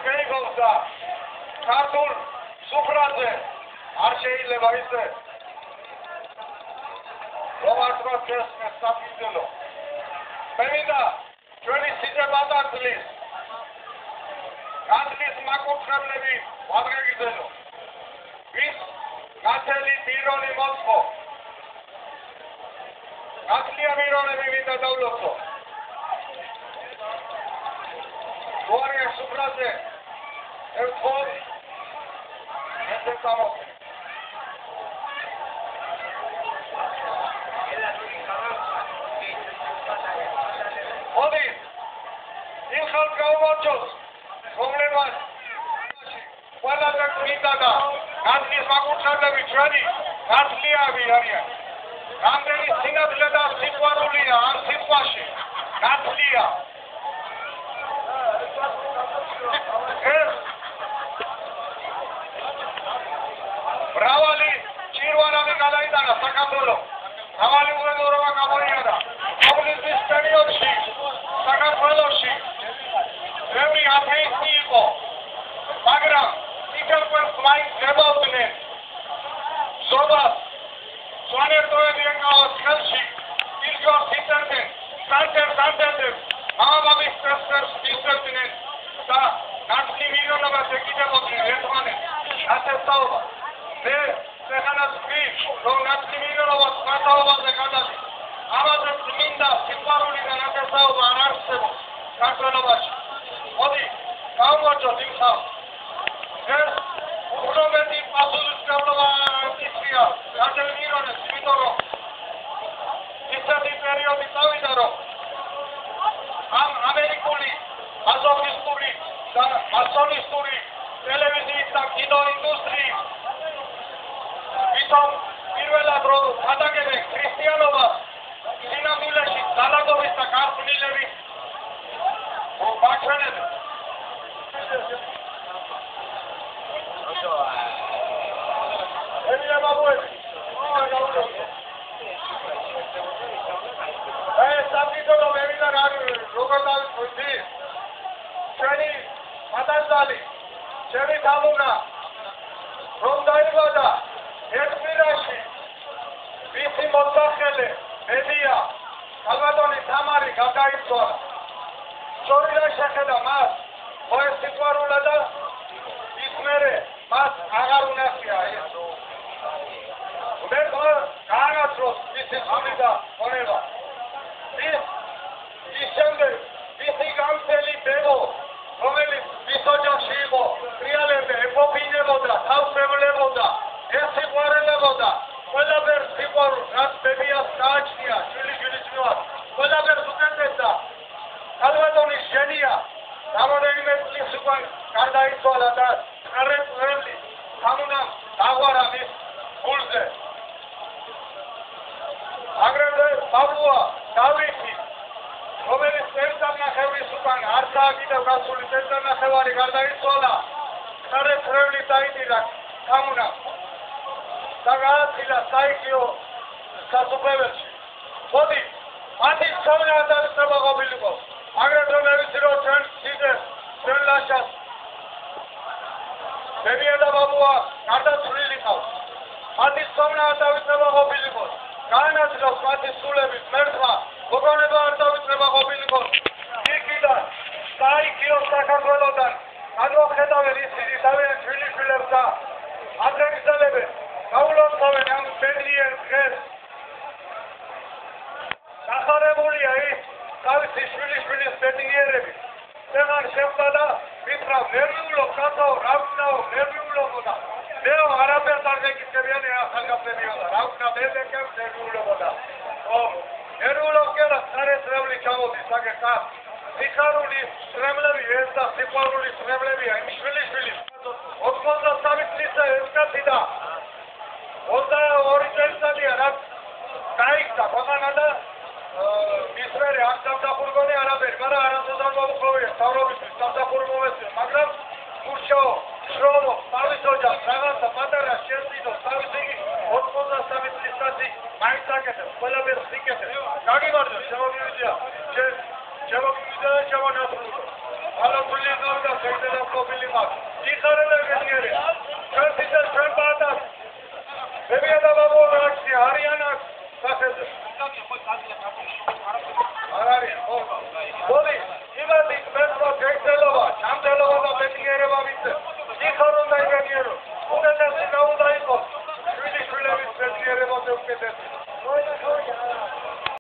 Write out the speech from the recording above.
გეიგონსა ქართულ სუფრაზე არ შეიძლება ისე რომ არ პროცესს საფუძვლო მე მინდა ჩვენი სიძებადათლის განძლის მაკურთხებლები ვადრეგიძენო ვის გათელი პირონი მოწყო გათლია პირონები მინდა დავლოცო გორე სუფრაზე ერთხელ ესე წამოწე მოდი იმ ხალხს გაუმარჯოს რომლებმაც ყველაფერ მინდა და განძლის მაკურთხებლები ჩვენი გათლიავი არიან რამდენი სინათლე და სიყვარულია ამ სიტყვაში გათლია მრავალი ჭირვანანი გადაიტანა საქართველო მრავალი უღელურობა გამოიარა კომუნიზმის პერიოდში საქართველოში ბევრი ათეისტი იყო მაგრამ სიკერპელს მაინც დებოდნენ ზობას სვანერტოები ეკავათ ხელში ისგორს იწერდნენ სანტერს მამამის პრესერს ისწერდნენ და ნაცვლი მილიონობას ეკიდებოდნენ ერთმანეთს ასეთაობა მე ხანას ვი რომ ნაცვლი მილიონობას მასაობაზე გადადი ამაზე წმინდა სიყვარული და ნათესაობა არ არსებობს საქართველოში მოდი გავმარჯვოთ იმ ხალხს ეს უფრო მეტი პასუხისმგებლობა არტისტია გათელ მილიონებს იმიტომ რომ ისეთი პერიოდი წავიდა რომ ამ ამერიკული მაზოქისტური და მასონისტური ტელევიზიის და კინო ინდუსტრიის ვითომ პირველად რომ გადაგებენ ქრისტიანობას სინამდვილეში ძალადობის და გარყვნილების მაჩვენებენ ჩვენი მადაზალი ჩემი თამუნა რომ დაიბადა ერთკვირაში ვისი მოსახელე მედია ალბათონი თამარი გადაიცვალა სწორიდან შეხედა მას ეს სიყვარულა და ის მერე მას აღარ უნახია ეს მე გაანაცვლოს მისი ხმი და ონება ის შემდეგ ვისი გამწელი ბებო რომელიც ვის ოჯახში იყო ტრიალებდა ეპოფინებოდა თავს ებლებოდა ეს სიყვარელებოდა ყველაფერს სიყვარულს რაც ბებიას გააჩნია შვილიშვილის მიმართ ყველაფერს უკეთებდა ალბათონის ჟენია რამდენიმე წლის უკვე გარდაიცვალა და წრეწრელი თამუნამ დაღვარა მის გულზე აგრეთვე პავლოა დავითი რომელიც წელწადნახევრის უკან არცაა კიდევ გასული წელწადნახევარი გარდაიცვალა წრეწრელი დაიდირა თამუნამ და გააცხილა საიქიო სასუფეველში მოდი მათი ცოდნა დაწყება ყოფილიყო აგრეთვე მე ვიცი რომ ჩვენ სიძეს ჩვენ ლაშას ბებია და ბაბუა გარდაცვლილი ყავს მათი ცოდნა დაწყება ყოფილიყო გაანაცვლოს მათი სულები მერცხა მოგონება არ დაწყება ყოფილიყო იქიდან საიქიო საქართველოდან გადმოხედავენ ისინი თავიანთ შვილიშვილებს და ադրეგზელებენ გაულოცავენ ამ ბედნიერ დღეს გახარებულია ის თავისი შვილიშვილის ბედნიერები წეღარ შეხვდა და მითხრა ნერვიულობ კაცო რა ვქნაო ნერვიულობოდა მეო არაფერს არ გეკითხებიან ახალგაზრდებიოდა რა ვქნა მე ვეკებ ნერვიულობოდა ნერვიულობ კერა წარესრეული ჩამოდის საკეთა სიხარული სრემლები ეს და სიყვარული სრემლებია იმ შვილიშვილის 93 წლისა ეს კაცი და 22 წელიწადია რაც გაიქცა ქვეყანა და მის მერე აქ დამსახურებოდი არაფერი მაგრამ არასოდეს არ მომხოვია თავრობისთვის დამსახური მომეწია მაგრამ მუშაო შრომო თავის ოჯახს რაღაცა პატარა შეძინო თავისი 93 წლისაცი მაინც აკეთებს ყველაფერს იკეთებს გაგიმარჯოს შემოგივიძია შემოგივიძია და შემონათლულო Alo Bullinga da Federal Mobilima. İkarına geliyor. Sen size sen bağdas. Bebeğe de baba olarak diye Haryana kasıdır. Ararya. Boli. İvadik ben bu tekselova. Çamdelova da betin yere babiste.